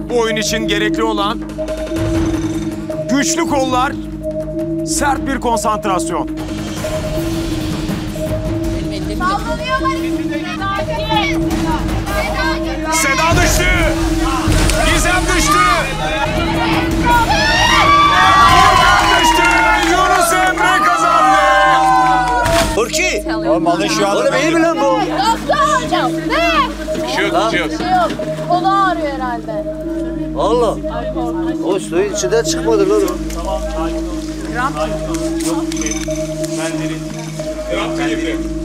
Bu oyun için gerekli olan güçlü kollar, sert bir konsantrasyon. Seda düştü. Gizem düştü. Furkan düştü. Yunus Emre kazandı. Furki! Oğlum alın şu anda. Oğlum iyi mi lan bu? Doktor hocam. Ne? Bir şey yok, bir şey yok. Bir şey yok. Kolu ağrıyor herhalde. Allah. O suyun içinden çıkmadı lan o. Yok bir şey. Ben derin. Yok,